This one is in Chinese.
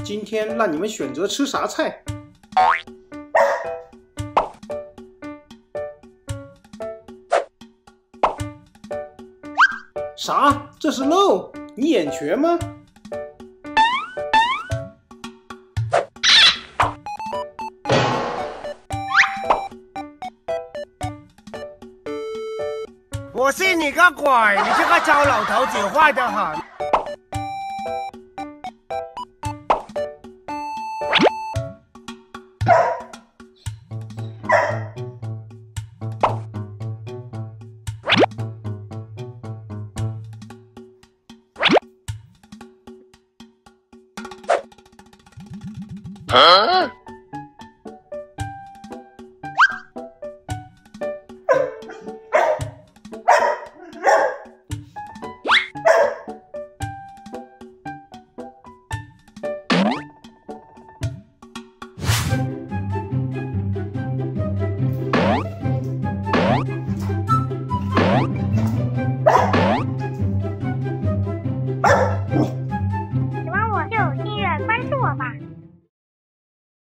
今天让你们选择吃啥菜？啥？这是肉？你眼瘸吗？ 我信你个鬼！你这个糟老头子坏得很。